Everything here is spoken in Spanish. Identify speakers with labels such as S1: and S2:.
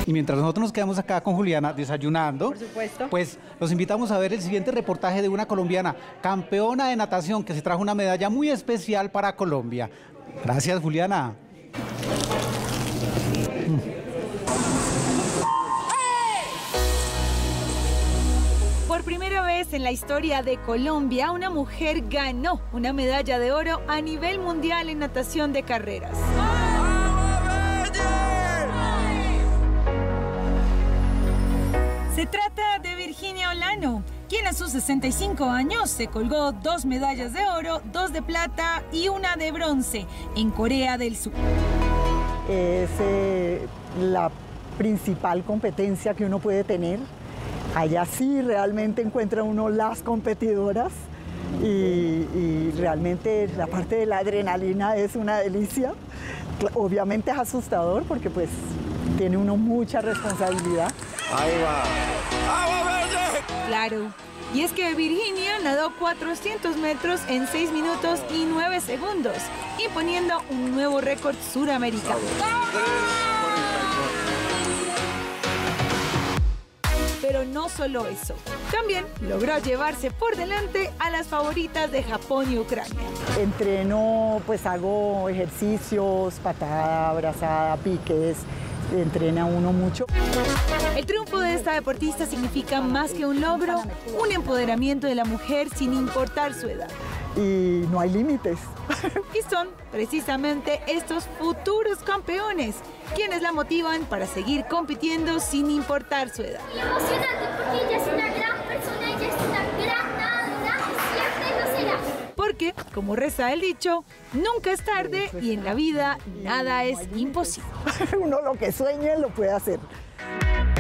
S1: Y mientras nosotros nos quedamos acá con Juliana desayunando,
S2: por supuesto,
S1: pues los invitamos a ver el siguiente reportaje de una colombiana, campeona de natación, que se trajo una medalla muy especial para Colombia. Gracias, Juliana.
S2: Por primera vez en la historia de Colombia, una mujer ganó una medalla de oro a nivel mundial en natación de carreras. Se trata de Virginia Olano, quien a sus 65 años se colgó 2 medallas de oro, 2 de plata y 1 de bronce en Corea del Sur.
S3: Es la principal competencia que uno puede tener. Allá sí realmente encuentra uno las competidoras y realmente la parte de la adrenalina es una delicia. Obviamente es asustador porque pues tiene uno mucha responsabilidad.
S4: Ahí va. ¡Agua verde!
S2: Claro. Y es que Virginia nadó 400 metros en 6 minutos y 9 segundos, imponiendo un nuevo récord suramericano. Pero no solo eso, también logró llevarse por delante a las favoritas de Japón y Ucrania.
S3: Entreno, pues hago ejercicios, patada, brazada, piques, entrena uno mucho.
S2: El triunfo de esta deportista significa más que un logro, un empoderamiento de la mujer sin importar su edad.
S3: Y no hay límites.
S2: Y son precisamente estos futuros campeones quienes la motivan para seguir compitiendo sin importar su edad.
S5: Muy emocionante porque ella es una gran persona, ella es una gran nadadora y siempre lo será.
S2: Porque, como reza el dicho, nunca es tarde y en la vida nada es imposible.
S3: Uno lo que sueñe lo puede hacer.